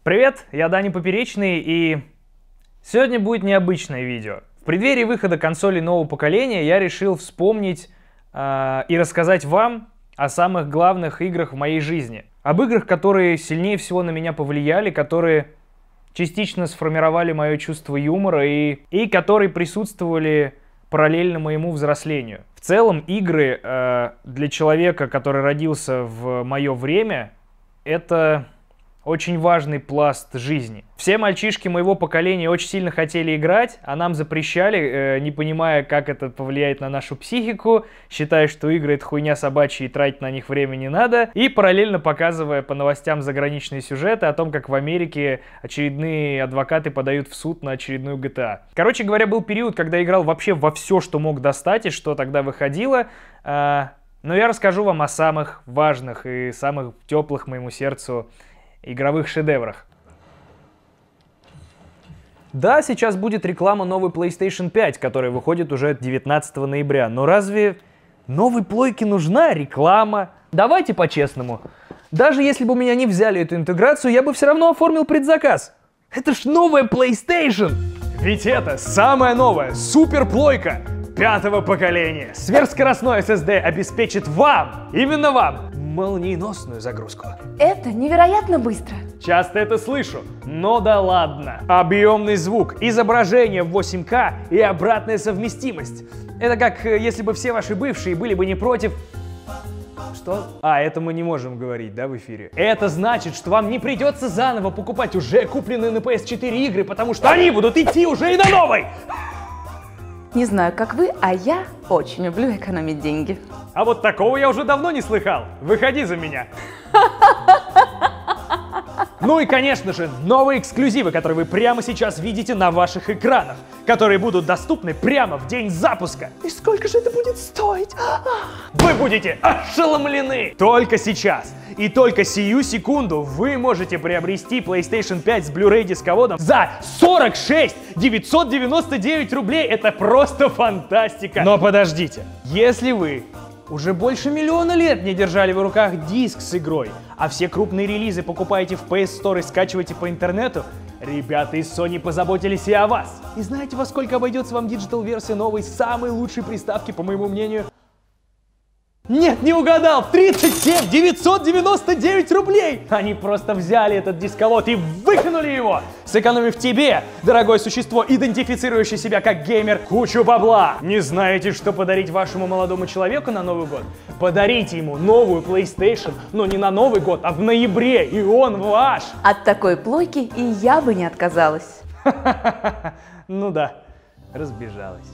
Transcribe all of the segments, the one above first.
Привет, я Даня Поперечный, и сегодня будет необычное видео. В преддверии выхода консолей нового поколения я решил вспомнить и рассказать вам о самых главных играх в моей жизни. Об играх, которые сильнее всего на меня повлияли, которые частично сформировали мое чувство юмора и которые присутствовали параллельно моему взрослению. В целом, игры для человека, который родился в мое время, это очень важный пласт жизни. Все мальчишки моего поколения очень сильно хотели играть, а нам запрещали, не понимая, как это повлияет на нашу психику, считая, что игры — это хуйня собачья и тратить на них время не надо, и параллельно показывая по новостям заграничные сюжеты о том, как в Америке очередные адвокаты подают в суд на очередную GTA. Короче говоря, был период, когда я играл вообще во все, что мог достать и что тогда выходило, но я расскажу вам о самых важных и самых теплых моему сердцу игровых шедеврах. Да, сейчас будет реклама новой PlayStation 5, которая выходит уже 19 ноября. Но разве новой плойке нужна реклама? Давайте по-честному. Даже если бы у меня не взяли эту интеграцию, я бы все равно оформил предзаказ. Это ж новая PlayStation! Ведь это самая новая суперплойка 5-го поколения. Сверхскоростной SSD обеспечит вам, именно вам, молниеносную загрузку. Это невероятно быстро. Часто это слышу, но да ладно. Объемный звук, изображение в 8К и обратная совместимость. Это как если бы все ваши бывшие были бы не против... Что? А, это мы не можем говорить, да, в эфире? Это значит, что вам не придется заново покупать уже купленные на PS4 игры, потому что они будут идти уже и на новой! Не знаю, как вы, а я очень люблю экономить деньги. А вот такого я уже давно не слыхал. Выходи за меня. Ну и, конечно же, новые эксклюзивы, которые вы прямо сейчас видите на ваших экранах, которые будут доступны прямо в день запуска. И сколько же это будет стоить? Вы будете ошеломлены! Только сейчас и только сию секунду вы можете приобрести PlayStation 5 с Blu-ray дисководом за 46 999 рублей. Это просто фантастика! Но подождите, если вы уже больше миллиона лет не держали в руках диск с игрой, а все крупные релизы покупаете в PS Store и скачиваете по интернету, ребята из Sony позаботились и о вас. И знаете, во сколько обойдется вам диджитал-версия новой, самой лучшей приставки, по моему мнению? Нет, не угадал! 37 999 рублей! Они просто взяли этот дисковод и выкинули его, сэкономив тебе, дорогое существо, идентифицирующее себя как геймер, кучу бабла. Не знаете, что подарить вашему молодому человеку на Новый год? Подарите ему новую PlayStation, но не на Новый год, а в ноябре, и он ваш! От такой плойки и я бы не отказалась. Ну да, разбежалась.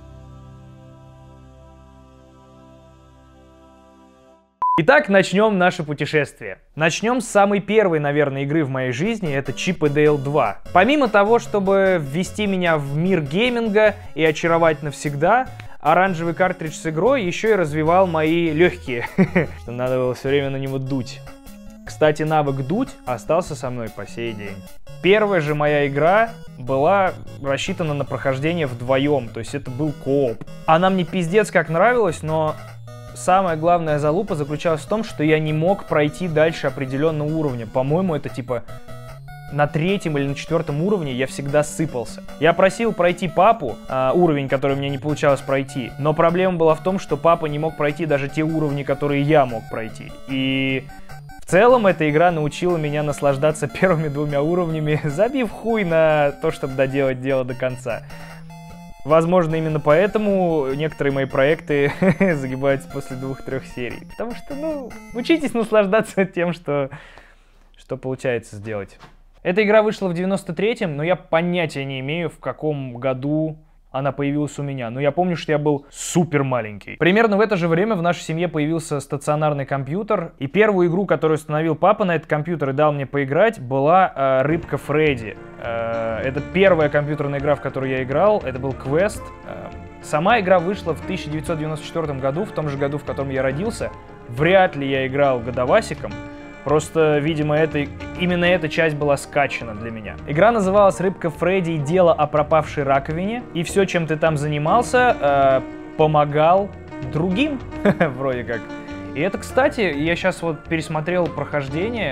Итак, начнем наше путешествие. Начнем с самой первой, наверное, игры в моей жизни, это Чип и Дейл 2. Помимо того, чтобы ввести меня в мир гейминга и очаровать навсегда, оранжевый картридж с игрой еще и развивал мои легкие, что надо было все время на него дуть. Кстати, навык дуть остался со мной по сей день. Первая же моя игра была рассчитана на прохождение вдвоем, то есть это был кооп. Она мне пиздец как нравилась, но самая главная залупа заключалась в том, что я не мог пройти дальше определенного уровня. По-моему, это типа на 3-м или на 4-м уровне я всегда сыпался. Я просил пройти папу, уровень, который мне не получалось пройти, но проблема была в том, что папа не мог пройти даже те уровни, которые я мог пройти. И в целом эта игра научила меня наслаждаться первыми 2 уровнями, забив хуй на то, чтобы доделать дело до конца. Возможно, именно поэтому некоторые мои проекты загибаются после 2-3 серий. Потому что, ну, учитесь наслаждаться тем, что получается сделать. Эта игра вышла в 93-м, но я понятия не имею, в каком году она появилась у меня. Но я помню, что я был супер маленький. Примерно в это же время в нашей семье появился стационарный компьютер. И первую игру, которую установил папа на этот компьютер и дал мне поиграть, была Рыбка Фредди. Это первая компьютерная игра, в которую я играл. Это был квест. Сама игра вышла в 1994 году, в том же году, в котором я родился. Вряд ли я играл годовасиком. Просто, видимо, именно эта часть была скачана для меня. Игра называлась «Рыбка Фредди и дело о пропавшей раковине». И все, чем ты там занимался, помогал другим, вроде как. И это, кстати, я сейчас вот пересмотрел прохождение,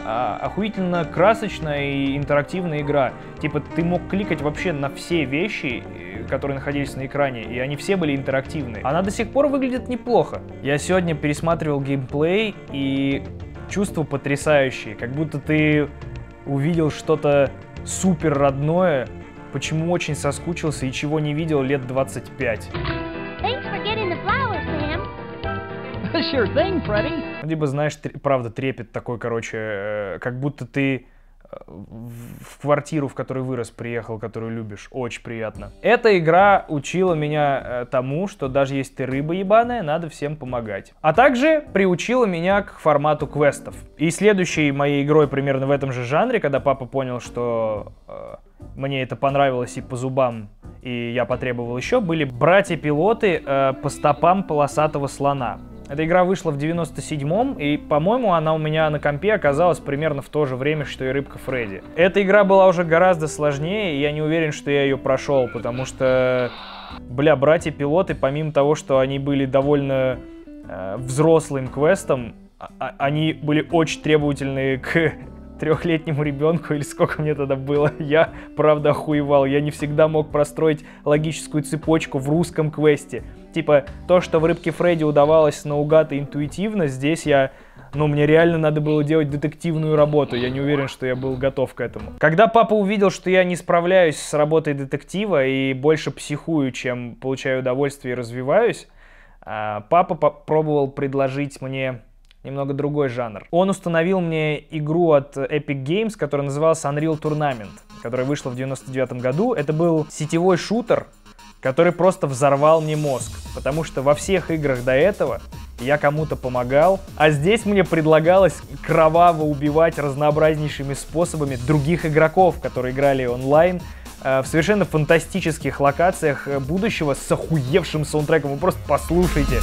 охуительно красочная и интерактивная игра. Типа ты мог кликать вообще на все вещи, которые находились на экране, и они все были интерактивные. Она до сих пор выглядит неплохо. Я сегодня пересматривал геймплей, и чувства потрясающие, как будто ты увидел что-то супер родное, почему очень соскучился и чего не видел лет 25. Sure thing, Freddy. Либо, знаешь, правда, трепет такой, короче, как будто ты в квартиру, в которой вырос, приехал, которую любишь. Очень приятно. Эта игра учила меня тому, что даже если ты рыба ебаная, надо всем помогать. А также приучила меня к формату квестов. И следующей моей игрой примерно в этом же жанре, когда папа понял, что мне это понравилось и по зубам, и я потребовал еще, были «Братья-пилоты по стопам полосатого слона». Эта игра вышла в 97-м, и, по-моему, она у меня на компе оказалась примерно в то же время, что и Рыбка Фредди. Эта игра была уже гораздо сложнее, и я не уверен, что я ее прошел, потому что, бля, «Братья-пилоты», помимо того, что они были довольно взрослым квестом, они были очень требовательные к трехлетнему ребенку, или сколько мне тогда было. Я, правда, охуевал. Я не всегда мог простроить логическую цепочку в русском квесте. Типа, то, что в Рыбке Фредди удавалось наугад и интуитивно, здесь мне реально надо было делать детективную работу. Я не уверен, что я был готов к этому. Когда папа увидел, что я не справляюсь с работой детектива и больше психую, чем получаю удовольствие и развиваюсь, папа попробовал предложить мне немного другой жанр. Он установил мне игру от Epic Games, которая называлась Unreal Tournament, которая вышла в 99 году. Это был сетевой шутер, который просто взорвал мне мозг, потому что во всех играх до этого я кому-то помогал, а здесь мне предлагалось кроваво убивать разнообразнейшими способами других игроков, которые играли онлайн, в совершенно фантастических локациях будущего с охуевшим саундтреком. Вы просто послушайте.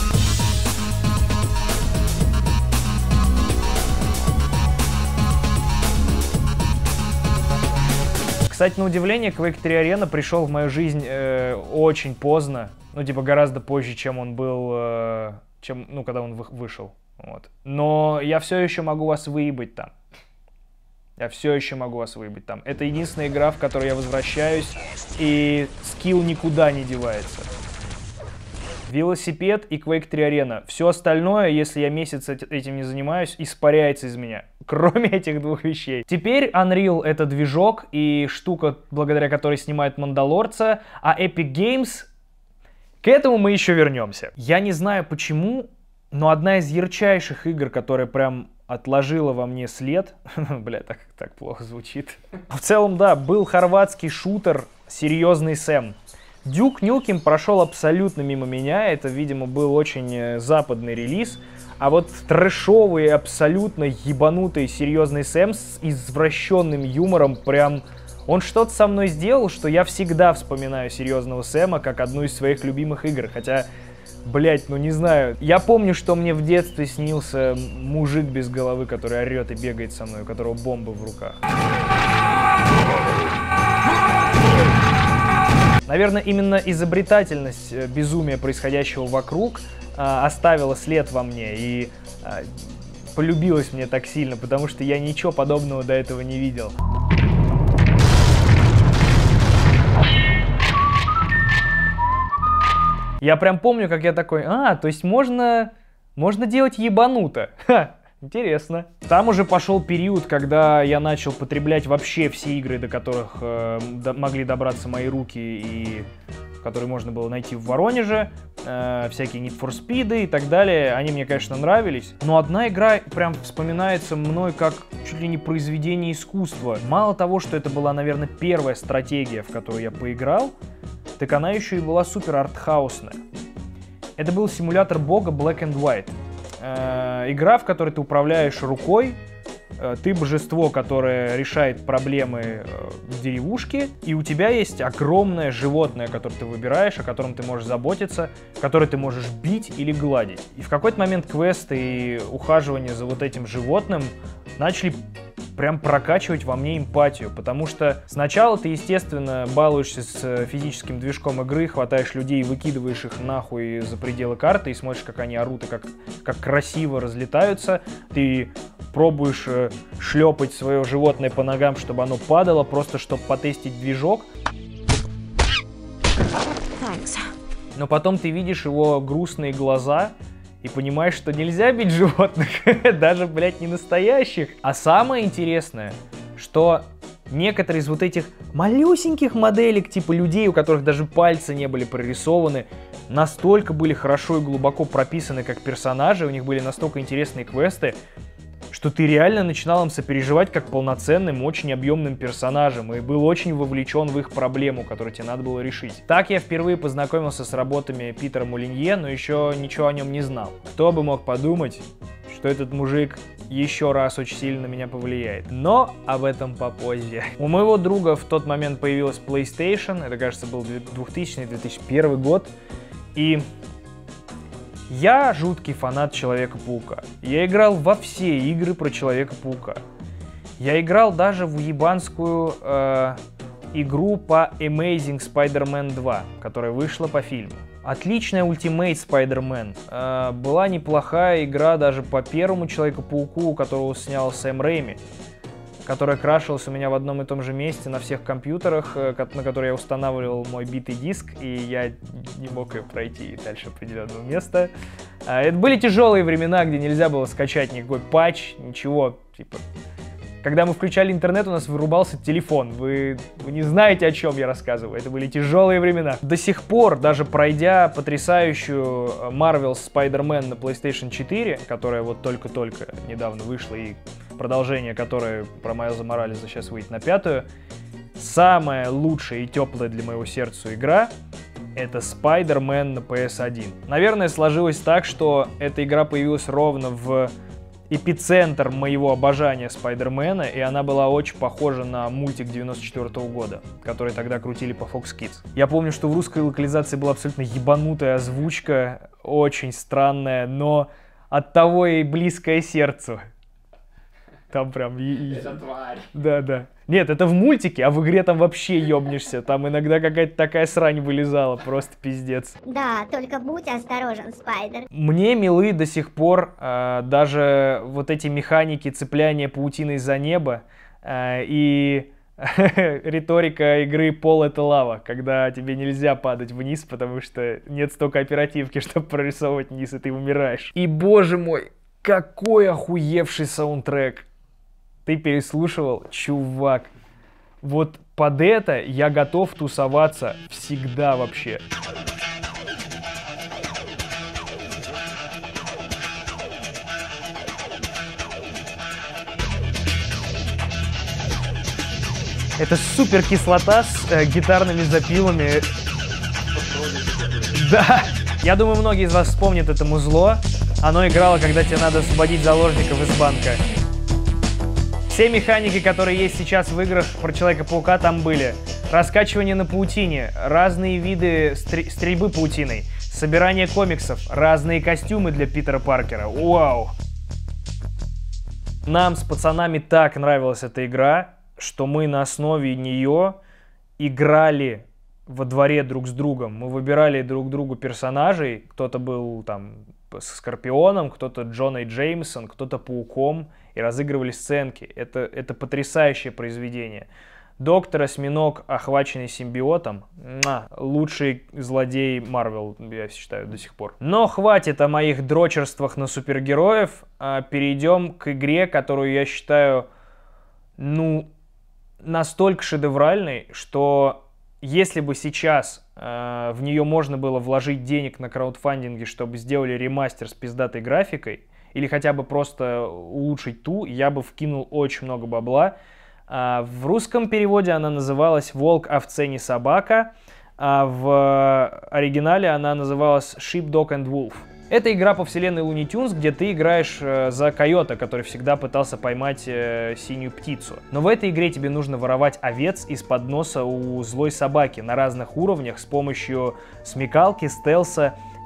Кстати, на удивление, Quake 3 Arena пришел в мою жизнь очень поздно. Ну, типа, гораздо позже, чем он был, когда он вышел. Вот. Но я все еще могу вас выебать там. Я все еще могу вас выебать там. Это единственная игра, в которой я возвращаюсь, и скилл никуда не девается. Велосипед и Quake 3 Arena. Все остальное, если я месяц этим не занимаюсь, испаряется из меня. Кроме этих двух вещей. Теперь Unreal — это движок и штука, благодаря которой снимают «Мандалорца», а Epic Games... К этому мы еще вернемся. Я не знаю почему, но одна из ярчайших игр, которая прям отложила во мне след... Бля, так плохо звучит. В целом, да, был хорватский шутер «Серьезный Сэм». Duke Nukem прошел абсолютно мимо меня, это, видимо, был очень западный релиз, а вот трэшовый, абсолютно ебанутый «Серьезный Сэм» с извращенным юмором, прям, он что-то со мной сделал, что я всегда вспоминаю «Серьезного Сэма» как одну из своих любимых игр, хотя, блять, не знаю, я помню, что мне в детстве снился мужик без головы, который орет и бегает со мной, у которого бомба в руках. Наверное, именно изобретательность безумия, происходящего вокруг, оставила след во мне и полюбилась мне так сильно, потому что я ничего подобного до этого не видел. Я прям помню, как я такой, то есть можно делать ебануто. Ха. Интересно. Там уже пошел период, когда я начал потреблять вообще все игры, до которых могли добраться мои руки и которые можно было найти в Воронеже, всякие Need for Speed и так далее. Они мне, конечно, нравились, но одна игра прям вспоминается мной как чуть ли не произведение искусства. Мало того, что это была, наверное, первая стратегия, в которую я поиграл, так она еще и была супер артхаусная. Это был симулятор бога Black and White. Игра, в которой ты управляешь рукой, ты божество, которое решает проблемы в деревушке, и у тебя есть огромное животное, которое ты выбираешь, о котором ты можешь заботиться, которое ты можешь бить или гладить. И в какой-то момент квесты и ухаживание за вот этим животным начали прям прокачивать во мне эмпатию, потому что сначала ты, естественно, балуешься с физическим движком игры, хватаешь людей, выкидываешь их нахуй за пределы карты и смотришь, как они орут и как красиво разлетаются. Ты пробуешь шлепать свое животное по ногам, чтобы оно падало, просто чтобы потестить движок. Но потом ты видишь его грустные глаза и понимаешь, что нельзя бить животных, даже, блядь, не настоящих. А самое интересное, что некоторые из вот этих малюсеньких моделек, типа людей, у которых даже пальцы не были прорисованы, настолько были хорошо и глубоко прописаны как персонажи, у них были настолько интересные квесты, что ты реально начинал им сопереживать как полноценным, очень объемным персонажем и был очень вовлечен в их проблему, которую тебе надо было решить. Так я впервые познакомился с работами Питера Молинье, но еще ничего о нем не знал. Кто бы мог подумать, что этот мужик еще раз очень сильно на меня повлияет. Но об этом попозже. У моего друга в тот момент появилась PlayStation, это, кажется, был 2000-2001 год, и я жуткий фанат Человека-паука. Я играл во все игры про Человека-паука. Я играл даже в уебанскую игру по Amazing Spider-Man 2, которая вышла по фильму. Отличная Ultimate Spider-Man. Была неплохая игра даже по первому Человеку-пауку, которого снял Сэм Рэйми, которая крашилась у меня в одном и том же месте на всех компьютерах, на которые я устанавливал мой битый диск, и я не мог ее пройти дальше определенного места. Это были тяжелые времена, где нельзя было скачать никакой патч, ничего, типа. Когда мы включали интернет, у нас вырубался телефон. Вы не знаете, о чем я рассказываю. Это были тяжелые времена. До сих пор, даже пройдя потрясающую Marvel's Spider-Man на PlayStation 4, которая вот только-только недавно вышла, и продолжение которое про Майлза Моралеса сейчас выйдет на 5-ю, самая лучшая и теплая для моего сердца игра — это Spider-Man на PS1. Наверное, сложилось так, что эта игра появилась ровно в эпицентр моего обожания Спайдермена, и она была очень похожа на мультик 94-го года, который тогда крутили по Fox Kids. Я помню, что в русской локализации была абсолютно ебанутая озвучка, очень странная, но оттого и близкое сердцу. Там прям... Это тварь. Да. Нет, это в мультике, а в игре там вообще ёбнешься. Там иногда какая-то такая срань вылезала, просто пиздец. Да, только будь осторожен, Спайдер. Мне милы до сих пор даже вот эти механики цепляния паутиной за небо и риторика игры «Пол — это лава», когда тебе нельзя падать вниз, потому что нет столько оперативки, чтобы прорисовывать вниз, и ты умираешь. И, боже мой, какой охуевший саундтрек! Ты переслушивал? Чувак, вот под это я готов тусоваться всегда вообще. Это супер кислота с гитарными запилами. Да, я думаю, многие из вас вспомнят это музло. Оно играло, когда тебе надо освободить заложников из банка. Все механики, которые есть сейчас в играх про Человека-паука, там были. Раскачивание на паутине, разные виды стрельбы паутиной, собирание комиксов, разные костюмы для Питера Паркера. Вау! Нам с пацанами так нравилась эта игра, что мы на основе нее играли во дворе друг с другом. Мы выбирали друг другу персонажей. Кто-то был там Скорпионом, кто-то Джонной Джеймсон, кто-то Пауком, и разыгрывали сценки. Это потрясающее произведение. Доктор Осьминог, охваченный симбиотом, лучший злодей Марвел, я считаю, до сих пор. Но хватит о моих дрочерствах на супергероев. Перейдем к игре, которую я считаю, настолько шедевральной, что если бы сейчас в нее можно было вложить денег на краудфандинге, чтобы сделали ремастер с пиздатой графикой, или хотя бы просто улучшить ту, я бы вкинул очень много бабла. В русском переводе она называлась «Волк, овце, не собака», а в оригинале она называлась «Sheep, Dog and Wolf». Это игра по вселенной Looney Tunes, где ты играешь за койота, который всегда пытался поймать синюю птицу. Но в этой игре тебе нужно воровать овец из-под носа у злой собаки на разных уровнях с помощью смекалки, стелса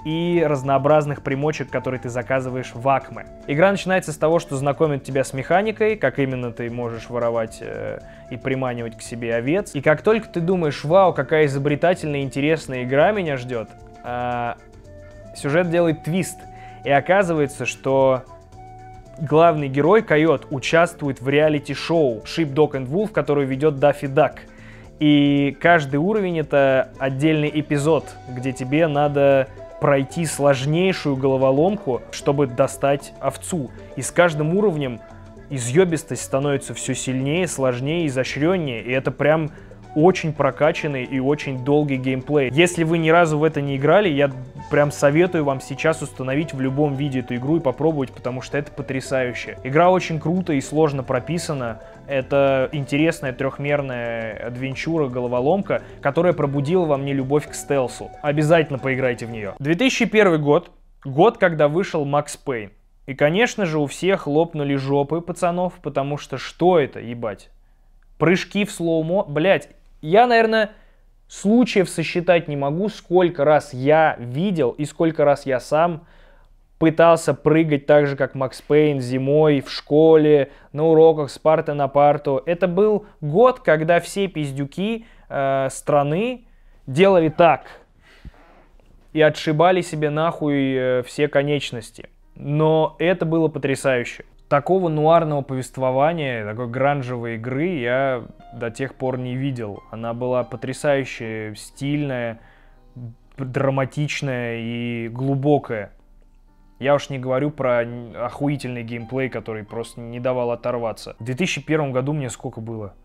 и разнообразных примочек, которые ты заказываешь в Акме. Игра начинается с того, что знакомит тебя с механикой, как именно ты можешь воровать и приманивать к себе овец. И как только ты думаешь, вау, какая изобретательная и интересная игра меня ждет, сюжет делает твист. И оказывается, что главный герой, Койот, участвует в реалити-шоу Sheep, Dog and Wolf, которую ведет Даффи Дак. И каждый уровень — это отдельный эпизод, где тебе надо пройти сложнейшую головоломку, чтобы достать овцу. И с каждым уровнем изъебистость становится все сильнее, сложнее, изощреннее. И это прям очень прокачанный и очень долгий геймплей. Если вы ни разу в это не играли, я прям советую вам сейчас установить в любом виде эту игру и попробовать, потому что это потрясающе. Игра очень круто и сложно прописана. Это интересная трехмерная адвенчура, головоломка, которая пробудила во мне любовь к стелсу. Обязательно поиграйте в нее. 2001 год. Год, когда вышел Макс Пейн. И, конечно же, у всех лопнули жопы пацанов, потому что это, ебать? Прыжки в слоумо? Блять, я, наверное, случаев сосчитать не могу, сколько раз я видел и сколько раз я сам пытался прыгать так же, как Макс Пейн, зимой, в школе, на уроках, с парты на парту. Это был год, когда все пиздюки страны делали так и отшибали себе нахуй все конечности. Но это было потрясающе. Такого нуарного повествования, такой гранжевой игры я до тех пор не видел. Она была потрясающе стильная, драматичная и глубокая. Я уж не говорю про охуительный геймплей, который просто не давал оторваться. В 2001 году мне сколько было?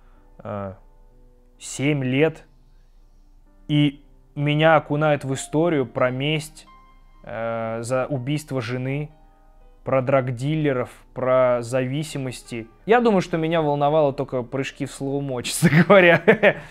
7 лет. И меня окунают в историю про месть за убийство жены, про драгдилеров, про зависимости. Я думаю, что меня волновало только прыжки в слоумо, честно говоря.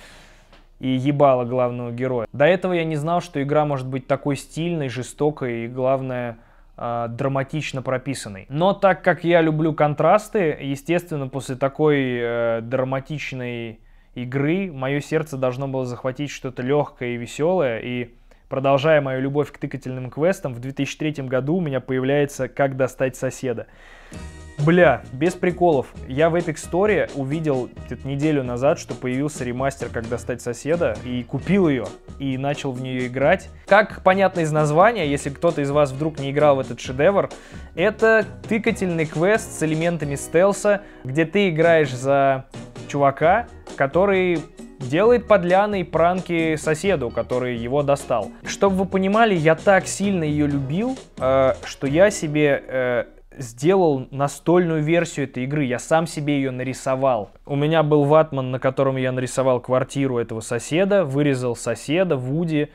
И ебало главного героя. До этого я не знал, что игра может быть такой стильной, жестокой и, главное, драматично прописанной. Но так как я люблю контрасты, естественно, после такой драматичной игры мое сердце должно было захватить что-то легкое и веселое. И продолжая мою любовь к тыкательным квестам, в 2003 году у меня появляется «Как достать соседа». Бля, без приколов. Я в Epic Store увидел неделю назад, что появился ремастер «Как достать соседа», и купил ее, и начал в нее играть. Как понятно из названия, если кто-то из вас вдруг не играл в этот шедевр, это тыкательный квест с элементами стелса, где ты играешь за чувака, который делает подляны и пранки соседу, который его достал. Чтобы вы понимали, я так сильно ее любил, что я себе сделал настольную версию этой игры. Я сам себе ее нарисовал. У меня был ватман, на котором я нарисовал квартиру этого соседа, вырезал соседа, Вуди,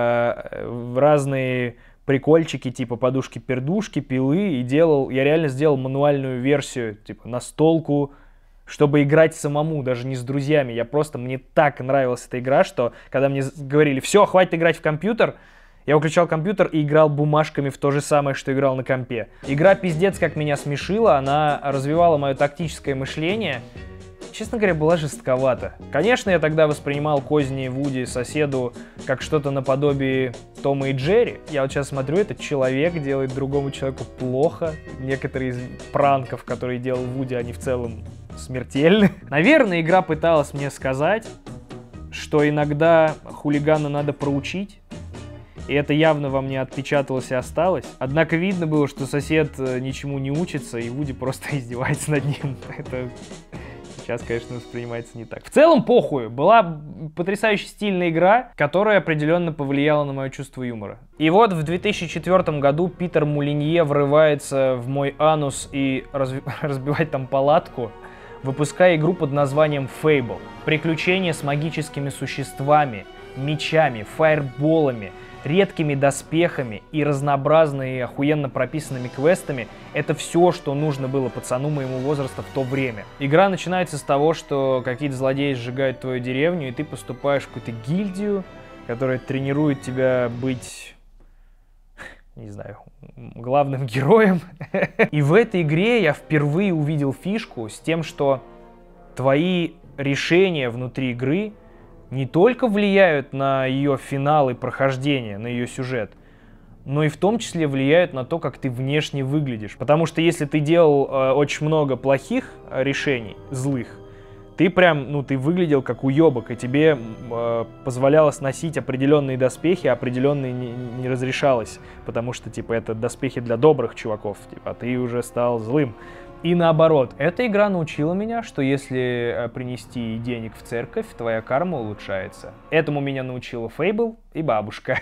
разные прикольчики типа подушки-пердушки, пилы, и я реально сделал мануальную версию, типа настолку, чтобы играть самому, даже не с друзьями. Мне так нравилась эта игра, что когда мне говорили, все, хватит играть в компьютер, я выключал компьютер и играл бумажками в то же самое, что играл на компе. Игра пиздец как меня смешила, она развивала мое тактическое мышление. Честно говоря, была жестковата. Конечно, я тогда воспринимал козни Вуди соседу как что-то наподобие Тома и Джерри. Я вот сейчас смотрю, этот человек делает другому человеку плохо. Некоторые из пранков, которые делал Вуди, они в целом смертельны. Наверное, игра пыталась мне сказать, что иногда хулигана надо проучить. И это явно во мне отпечаталось и осталось. Однако видно было, что сосед ничему не учится, и Вуди просто издевается над ним. Это сейчас, конечно, воспринимается не так. В целом, похуй. Была потрясающе стильная игра, которая определенно повлияла на мое чувство юмора. И вот в 2004 году Питер Мулинье врывается в мой анус и разбивает там палатку, выпуская игру под названием Fable. Приключения с магическими существами, мечами, фаерболами, редкими доспехами и разнообразными охуенно прописанными квестами — это все, что нужно было пацану моему возраста в то время. Игра начинается с того, что какие-то злодеи сжигают твою деревню, и ты поступаешь в какую-то гильдию, которая тренирует тебя быть, не знаю, главным героем. И в этой игре я впервые увидел фишку с тем, что твои решения внутри игры не только влияют на ее финал и прохождение, на ее сюжет, но и в том числе влияют на то, как ты внешне выглядишь. Потому что если ты делал очень много плохих решений, злых, ты прям, ну, ты выглядел как уебок, и тебе позволялось носить определенные доспехи, а определенные не разрешалось, потому что, типа, это доспехи для добрых чуваков, типа, а ты уже стал злым. И наоборот, эта игра научила меня, что если принести денег в церковь, твоя карма улучшается. Этому меня научила Fable и бабушка.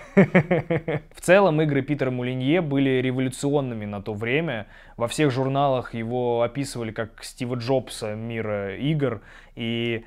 В целом, игры Питера Молинье были революционными на то время. Во всех журналах его описывали как Стива Джобса мира игр. И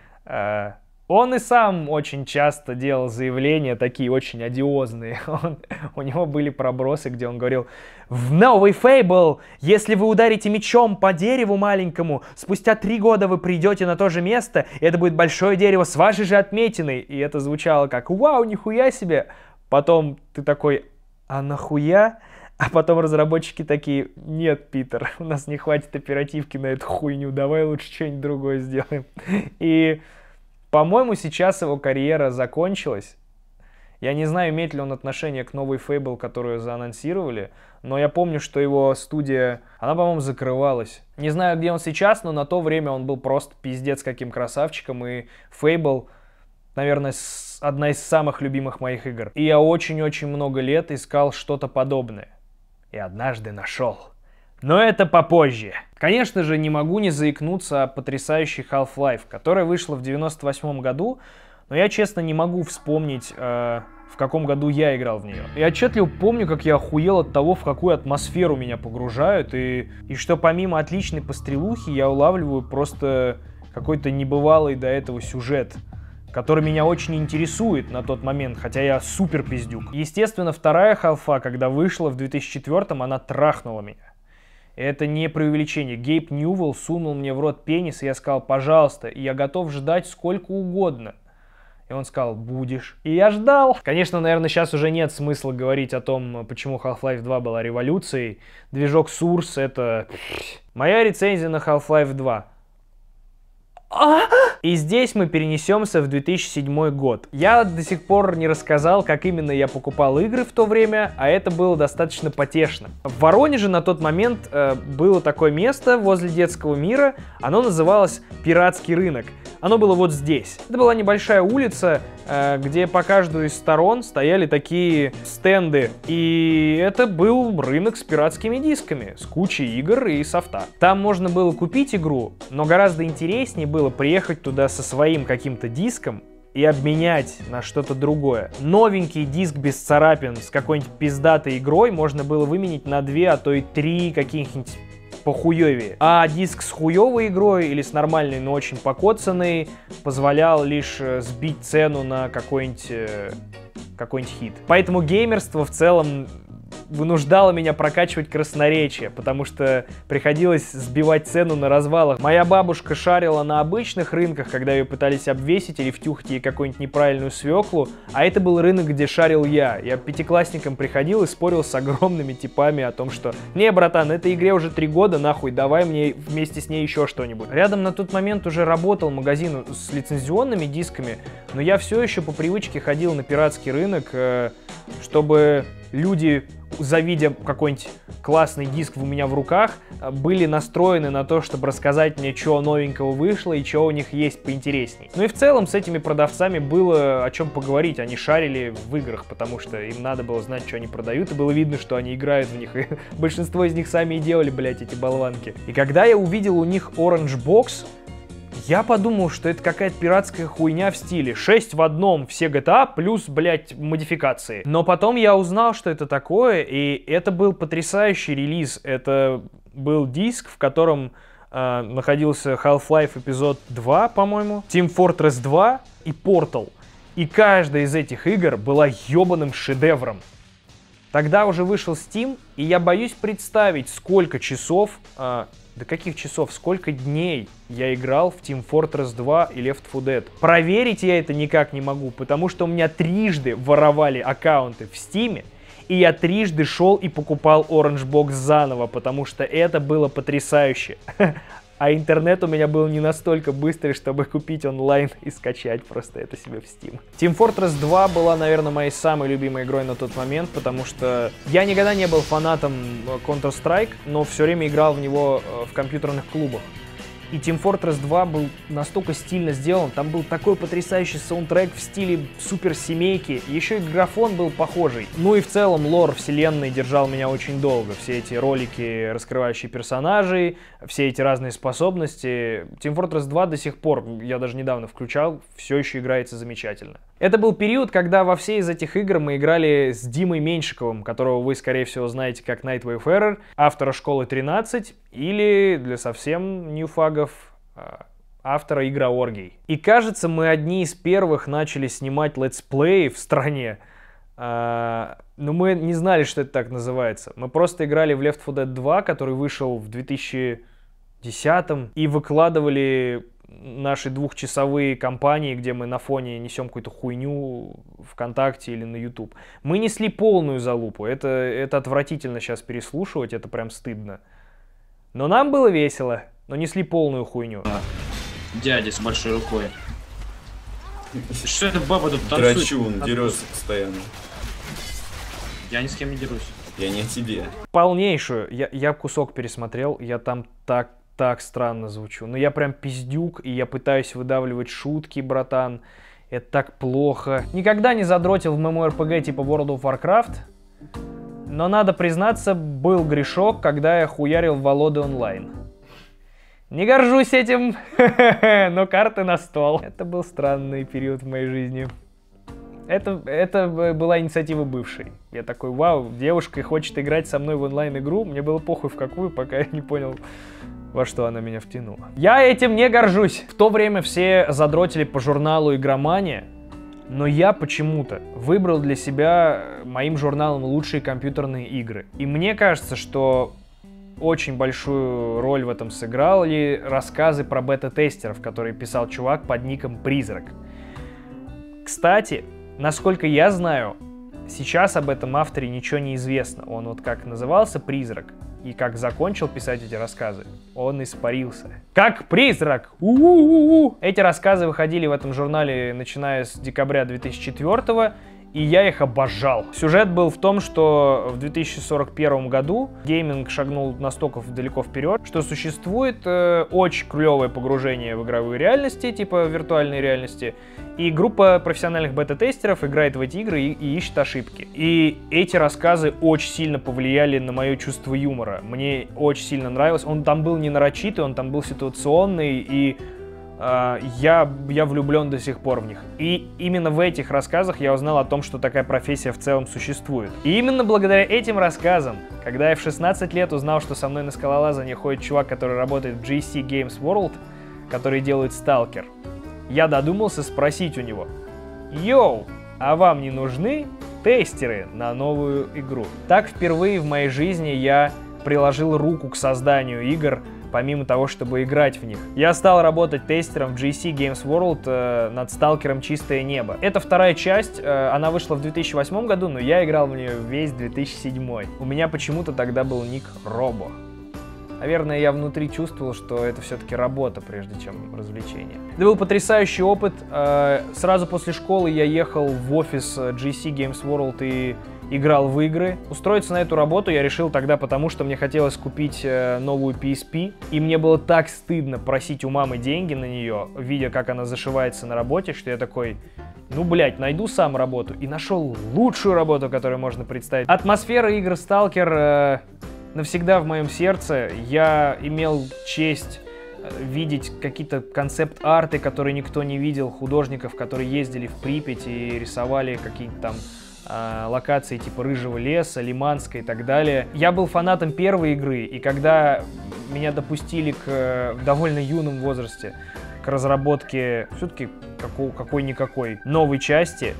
он и сам очень часто делал заявления такие очень одиозные. У него были пробросы, где он говорил: в новый Fable, если вы ударите мечом по дереву маленькому, спустя 3 года вы придете на то же место, и это будет большое дерево с вашей же отметиной. И это звучало как: вау, нихуя себе. Потом ты такой: а нахуя? А потом разработчики такие: нет, Питер, у нас не хватит оперативки на эту хуйню, давай лучше что-нибудь другое сделаем. И по-моему, сейчас его карьера закончилась. Я не знаю, имеет ли он отношение к новой Fable, которую заанонсировали, но я помню, что его студия, она, по-моему, закрывалась. Не знаю, где он сейчас, но на то время он был просто пиздец каким красавчиком, и Fable, наверное, одна из самых любимых моих игр. И я очень-очень много лет искал что-то подобное. И однажды нашел. Но это попозже. Конечно же, не могу не заикнуться о потрясающей Half-Life, которая вышла в 98 году, но я, честно, не могу вспомнить, в каком году я играл в нее. Я отчетливо помню, как я охуел от того, в какую атмосферу меня погружают, и что помимо отличной пострелухи я улавливаю просто какой-то небывалый до этого сюжет, который меня очень интересует на тот момент, хотя я супер пиздюк. Естественно, вторая Half-Life, когда вышла в 2004-м, она трахнула меня. Это не преувеличение. Гейб Ньюэлл сунул мне в рот пенис, и я сказал: пожалуйста, и я готов ждать сколько угодно. И он сказал: будешь. И я ждал. Конечно, наверное, сейчас уже нет смысла говорить о том, почему Half-Life 2 была революцией. Движок Source — это... Моя рецензия на Half-Life 2. И здесь мы перенесемся в 2007 год. Я до сих пор не рассказал, как именно я покупал игры в то время, а это было достаточно потешно. В Воронеже на тот момент было такое место возле детского мира, оно называлось Пиратский рынок. Оно было вот здесь. Это была небольшая улица, где по каждую из сторон стояли такие стенды. И это был рынок с пиратскими дисками, с кучей игр и софта. Там можно было купить игру, но гораздо интереснее было приехать туда со своим каким-то диском и обменять на что-то другое. Новенький диск без царапин с какой-нибудь пиздатой игрой можно было выменить на 2, а то и 3 каких-нибудь похуевее. А диск с хуевой игрой или с нормальной, но очень покоцанной позволял лишь сбить цену на какой-нибудь хит. Поэтому геймерство в целом вынуждало меня прокачивать красноречие, потому что приходилось сбивать цену на развалах. Моя бабушка шарила на обычных рынках, когда ее пытались обвесить или втюхать ей какую-нибудь неправильную свеклу, а это был рынок, где шарил я. Я пятиклассником приходил и спорил с огромными типами о том, что «Не, братан, этой игре уже 3 года, нахуй, давай мне вместе с ней еще что-нибудь». Рядом на тот момент уже работал магазин с лицензионными дисками, но я все еще по привычке ходил на пиратский рынок, чтобы люди, завидя какой-нибудь классный диск у меня в руках, были настроены на то, чтобы рассказать мне, что новенького вышло и что у них есть поинтересней. Ну и в целом с этими продавцами было о чем поговорить. Они шарили в играх, потому что им надо было знать, что они продают, и было видно, что они играют в них. И большинство из них сами и делали, блядь, эти болванки. И когда я увидел у них Orange Box, я подумал, что это какая-то пиратская хуйня в стиле 6 в одном, все GTA плюс, блядь, модификации. Но потом я узнал, что это такое, и это был потрясающий релиз. Это был диск, в котором находился Half-Life эпизод 2, по-моему, Team Fortress 2 и Portal. И каждая из этих игр была ебаным шедевром. Тогда уже вышел Steam, и я боюсь представить, сколько часов... До каких часов, сколько дней я играл в Team Fortress 2 и Left 4 Dead. Проверить я это никак не могу, потому что у меня трижды воровали аккаунты в Steam, и я трижды шел и покупал Orange Box заново, потому что это было потрясающе. А интернет у меня был не настолько быстрый, чтобы купить онлайн и скачать просто это себе в Steam. Team Fortress 2 была, наверное, моей самой любимой игрой на тот момент, потому что я никогда не был фанатом Counter-Strike, но все время играл в него в компьютерных клубах. И Team Fortress 2 был настолько стильно сделан, там был такой потрясающий саундтрек в стиле суперсемейки, еще и графон был похожий. Ну и в целом лор вселенной держал меня очень долго. Все эти ролики, раскрывающие персонажей, все эти разные способности. Team Fortress 2 до сих пор, я даже недавно включал, все еще играется замечательно. Это был период, когда во все из этих игр мы играли с Димой Меньшиковым, которого вы, скорее всего, знаете как Night Wayfarer, автора Школы 13, или для совсем ньюфагов, автора Игрооргий. И кажется, мы одни из первых начали снимать летсплеи в стране, но мы не знали, что это так называется. Мы просто играли в Left 4 Dead 2, который вышел в 2010-м, и выкладывали наши двухчасовые кампании, где мы на фоне несем какую-то хуйню ВКонтакте или на YouTube. Мы несли полную залупу. Это отвратительно сейчас переслушивать, это прям стыдно. Но нам было весело, но несли полную хуйню. Дядя с большой рукой. Что это баба тут танцует? Драчун, дерется постоянно. Я ни с кем не дерусь. Я не о тебе. Полнейшую. Я кусок пересмотрел, я там так странно звучу. Но я прям пиздюк, и я пытаюсь выдавливать шутки, братан. Это так плохо. Никогда не задротил в MMORPG типа World of Warcraft. Но надо признаться, был грешок, когда я хуярил в Володы онлайн. Не горжусь этим, но карты на стол. Это был странный период в моей жизни. Это была инициатива бывшей. Я такой, вау, девушка хочет играть со мной в онлайн-игру. Мне было похуй в какую, пока я не понял, во что она меня втянула. Я этим не горжусь. В то время все задротили по журналу «Игромания», но я почему-то выбрал для себя моим журналом лучшие компьютерные игры. И мне кажется, что очень большую роль в этом сыграли рассказы про бета-тестеров, которые писал чувак под ником Призрак. Кстати, насколько я знаю, сейчас об этом авторе ничего не известно. Он вот как назывался Призрак и как закончил писать эти рассказы, он испарился. Как призрак! У-у-у-у! Эти рассказы выходили в этом журнале начиная с декабря 2004-го, и я их обожал. Сюжет был в том, что в 2041 году гейминг шагнул настолько далеко вперед, что существует очень клевое погружение в игровые реальности, типа виртуальной реальности, и группа профессиональных бета-тестеров играет в эти игры и ищет ошибки. И эти рассказы очень сильно повлияли на мое чувство юмора. Мне очень сильно нравилось. Он там был не нарочитый, он там был ситуационный, и я влюблен до сих пор в них. И именно в этих рассказах я узнал о том, что такая профессия в целом существует. И именно благодаря этим рассказам, когда я в 16 лет узнал, что со мной на скалолазание ходит чувак, который работает в GSC Games World, который делает Stalker, я додумался спросить у него: «Йоу, а вам не нужны тестеры на новую игру?» Так впервые в моей жизни я приложил руку к созданию игр, помимо того, чтобы играть в них. Я стал работать тестером в GSC Games World над Сталкером «Чистое небо». Это вторая часть, она вышла в 2008 году, но я играл в нее весь 2007. У меня почему-то тогда был ник Робо. Наверное, я внутри чувствовал, что это все-таки работа, прежде чем развлечение. Это был потрясающий опыт. Сразу после школы я ехал в офис GSC Games World и играл в игры. Устроиться на эту работу я решил тогда потому, что мне хотелось купить новую PSP. И мне было так стыдно просить у мамы деньги на нее, видя, как она зашивается на работе, что я такой: ну, блядь, найду сам работу. И нашел лучшую работу, которую можно представить. Атмосфера игр Stalker навсегда в моем сердце. Я имел честь видеть какие-то концепт-арты, которые никто не видел, художников, которые ездили в Припять и рисовали какие-то там локации типа Рыжего леса, Лиманска и так далее. Я был фанатом первой игры, и когда меня допустили в довольно юном возрасте к разработке все-таки какой-никакой новой части,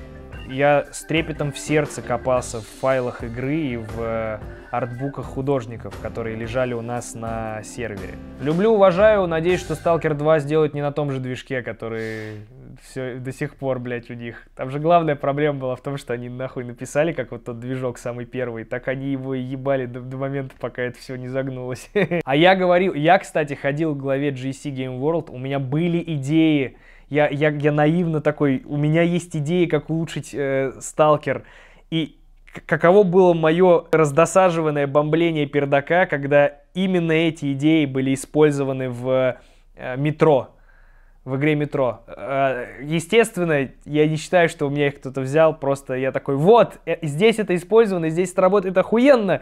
Я с трепетом в сердце копался в файлах игры и в артбуках художников, которые лежали у нас на сервере. Люблю, уважаю, надеюсь, что Stalker 2 сделают не на том же движке, который все до сих пор, блядь, у них. Там же главная проблема была в том, что они нахуй написали, как вот тот движок самый первый, так они его и ебали до момента, пока это все не загнулось. А я говорил, я, кстати, ходил к главе GSC Game World, у меня были идеи. Я наивно такой, у меня есть идеи, как улучшить Сталкер. И каково было мое раздосаживанное бомбление пердака, когда именно эти идеи были использованы в метро, в игре Метро. Естественно, я не считаю, что у меня их кто-то взял, просто я такой, вот, здесь это использовано, здесь это работает охуенно.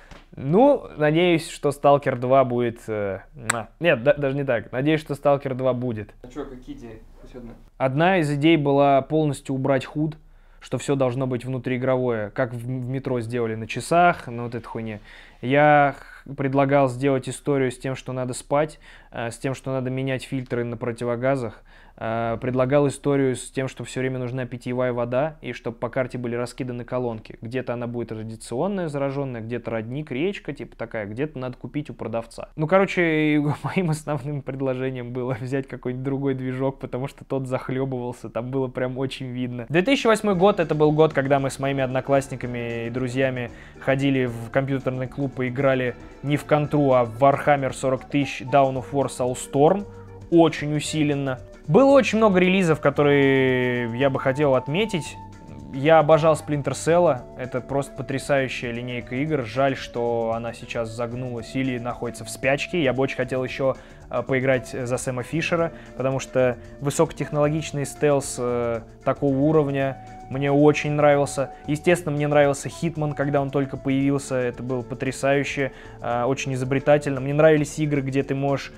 Ну, надеюсь, что Stalker 2 будет... Нет, даже не так. Надеюсь, что Stalker 2 будет. А что, какие идеи? Одна из идей была полностью убрать HUD, что все должно быть внутриигровое, как в Метро сделали на часах, на вот этой хуйне. Я предлагал сделать историю с тем, что надо спать, с тем, что надо менять фильтры на противогазах. Предлагал историю с тем, что все время нужна питьевая вода, и чтобы по карте были раскиданы колонки. Где-то она будет радиационная, зараженная, где-то родник, речка, типа такая, где-то надо купить у продавца. Ну, короче, моим основным предложением было взять какой-нибудь другой движок, потому что тот захлебывался, там было прям очень видно. 2008 год, это был год, когда мы с моими одноклассниками и друзьями ходили в компьютерный клуб и играли не в Контру, а в Warhammer 40 тысяч Dawn of War Soulstorm, очень усиленно. Было очень много релизов, которые я бы хотел отметить. Я обожал Splinter Cell, это просто потрясающая линейка игр. Жаль, что она сейчас загнулась или находится в спячке. Я бы очень хотел еще поиграть за Сэма Фишера, потому что высокотехнологичный стелс такого уровня мне очень нравился. Естественно, мне нравился Hitman, когда он только появился. Это было потрясающе, очень изобретательно. Мне нравились игры, где ты можешь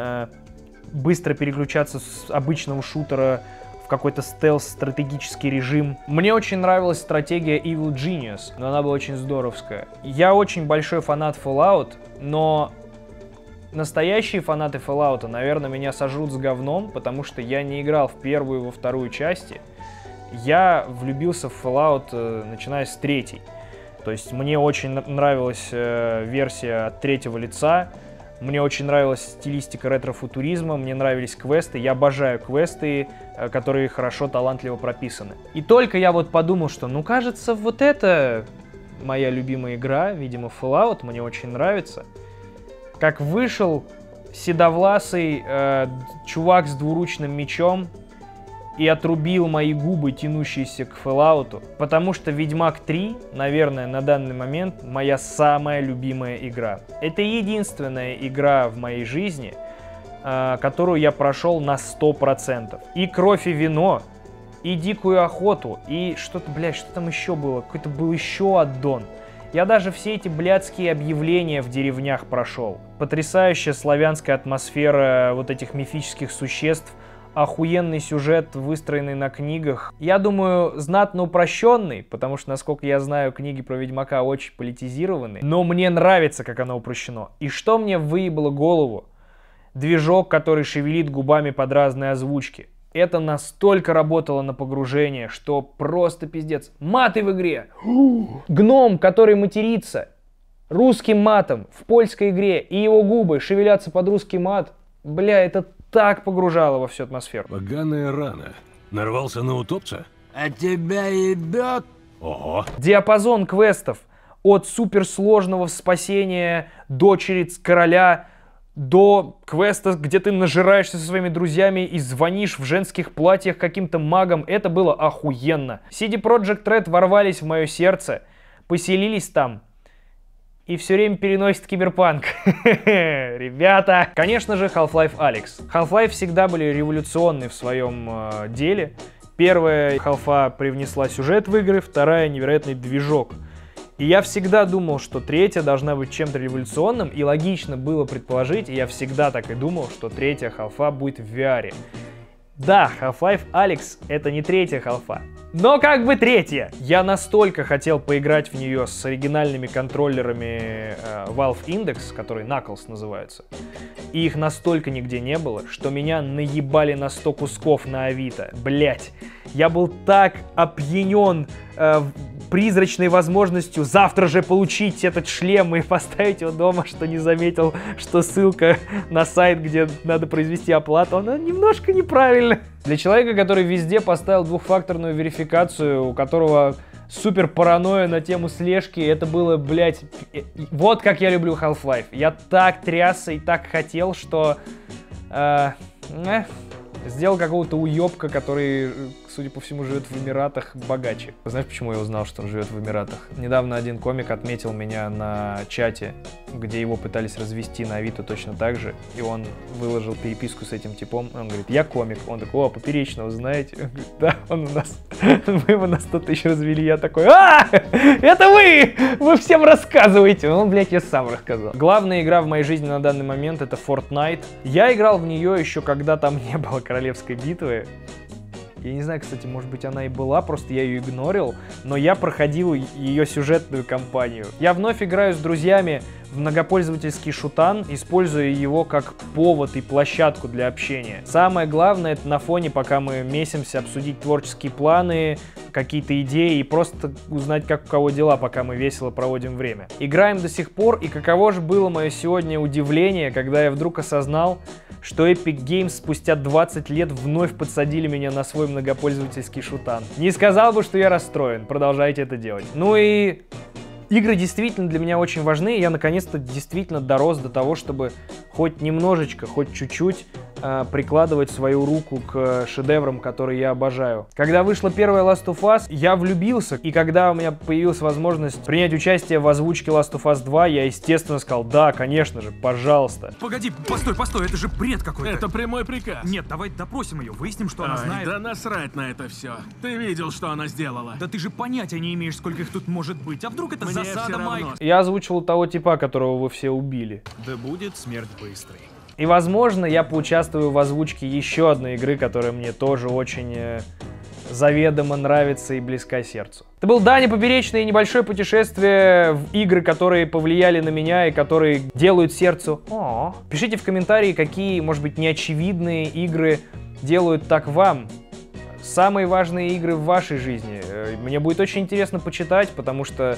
быстро переключаться с обычного шутера в какой-то стелс-стратегический режим. Мне очень нравилась стратегия Evil Genius, но она была очень здоровская. Я очень большой фанат Fallout, но настоящие фанаты Fallout, наверное, меня сожрут с говном, потому что я не играл в первую и во вторую части. Я влюбился в Fallout, начиная с третьей. То есть мне очень нравилась версия от третьего лица. Мне очень нравилась стилистика ретро-футуризма, мне нравились квесты, я обожаю квесты, которые хорошо, талантливо прописаны. И только я вот подумал, что, ну, кажется, вот это моя любимая игра, видимо, Fallout, мне очень нравится. Как вышел седовласый чувак с двуручным мечом и отрубил мои губы, тянущиеся к Fallout, потому что Ведьмак 3, наверное, на данный момент моя самая любимая игра. Это единственная игра в моей жизни, которую я прошел на 100%. И Кровь и вино, и Дикую охоту, и что-то, блядь, что там еще было? Какой-то был еще аддон. Я даже все эти блядские объявления в деревнях прошел. Потрясающая славянская атмосфера вот этих мифических существ, охуенный сюжет, выстроенный на книгах. Я думаю, знатно упрощенный, потому что, насколько я знаю, книги про Ведьмака очень политизированы. Но мне нравится, как оно упрощено. И что мне выебало голову? Движок, который шевелит губами под разные озвучки. Это настолько работало на погружение, что просто пиздец. Маты в игре! Гном, который матерится русским матом в польской игре, и его губы шевелятся под русский мат. Бля, это так погружало во всю атмосферу. Поганая рана. Нарвался на утопца? А тебя ебет? Ого. Диапазон квестов от суперсложного спасения дочери короля до квеста, где ты нажираешься со своими друзьями и звонишь в женских платьях каким-то магам. Это было охуенно. CD Projekt Red ворвались в мое сердце, поселились там и все время переносит киберпанк. Ребята! Конечно же, Half-Life Alyx. Half-Life всегда были революционны в своем деле. Первая Half-Life привнесла сюжет в игры, вторая — невероятный движок. И я всегда думал, что третья должна быть чем-то революционным, и логично было предположить, и я всегда так и думал, что третья Half-Life будет в VR. Да, Half-Life Alyx — это не третья Half-Life. Но как бы третья. Я настолько хотел поиграть в нее с оригинальными контроллерами Valve Index, которые Knuckles называются. И их настолько нигде не было, что меня наебали на 100 кусков на Авито. Блять. Я был так опьянен призрачной возможностью завтра же получить этот шлем и поставить его дома, что не заметил, что ссылка на сайт, где надо произвести оплату, она немножко неправильная. Для человека, который везде поставил двухфакторную верификацию, у которого супер паранойя на тему слежки, это было, блядь, вот как я люблю Half-Life. Я так трясся и так хотел, что сделал какого-то уебка, который, судя по всему, живет в Эмиратах богаче. Знаешь, почему я узнал, что он живет в Эмиратах? Недавно один комик отметил меня на чате, где его пытались развести на Авито точно так же, и он выложил переписку с этим типом. Он говорит: я комик. Он такой: о, Поперечного знаете? Он говорит: да, он у нас. Мы его на 100 тысяч развели. Я такой: а, это вы! Вы всем рассказываете. Он, блядь, я сам рассказал. Главная игра в моей жизни на данный момент — это Fortnite. Я играл в нее еще когда там не было королевской битвы. Я не знаю, кстати, может быть, она и была, просто я ее игнорил, но я проходил ее сюжетную кампанию. Я вновь играю с друзьями в многопользовательский шутан, используя его как повод и площадку для общения. Самое главное — это на фоне, пока мы месимся, обсудить творческие планы, какие-то идеи и просто узнать, как у кого дела, пока мы весело проводим время. Играем до сих пор, и каково же было мое сегодня удивление, когда я вдруг осознал, что Epic Games спустя 20 лет вновь подсадили меня на свой многопользовательский шутан. Не сказал бы, что я расстроен, продолжайте это делать. Ну и игры действительно для меня очень важны, и я наконец-то действительно дорос до того, чтобы хоть немножечко, хоть чуть-чуть прикладывать свою руку к шедеврам, которые я обожаю. Когда вышла первая Last of Us, я влюбился, и когда у меня появилась возможность принять участие в озвучке Last of Us 2, я, естественно, сказал: да, конечно же, пожалуйста. Погоди, постой, это же бред какой-то. Это прямой приказ. Нет, давай допросим ее, выясним, что она знает. Да насрать на это все. Ты видел, что она сделала? Да ты же понятия не имеешь, сколько их тут может быть. А вдруг это Мне засада, все равно. Майк? Я озвучивал того типа, которого вы все убили. Да будет смерть быстрой. И, возможно, я поучаствую в озвучке еще одной игры, которая мне тоже очень заведомо нравится и близка сердцу. Это был Даня Поперечный и небольшое путешествие в игры, которые повлияли на меня и которые делают сердцу. Пишите в комментарии, какие, может быть, неочевидные игры делают так вам. Самые важные игры в вашей жизни. Мне будет очень интересно почитать, потому что,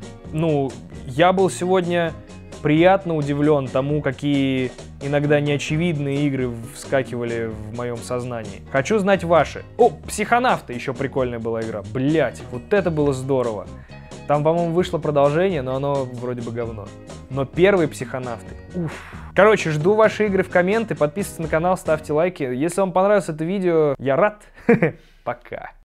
ну, я был сегодня приятно удивлен тому, какие иногда неочевидные игры вскакивали в моем сознании. Хочу знать ваши. О, Психонавты, еще прикольная была игра. Блять, вот это было здорово. Там, по-моему, вышло продолжение, но оно вроде бы говно. Но первые Психонавты, уф. Короче, жду ваши игры в комменты, подписывайтесь на канал, ставьте лайки. Если вам понравилось это видео, я рад. Пока.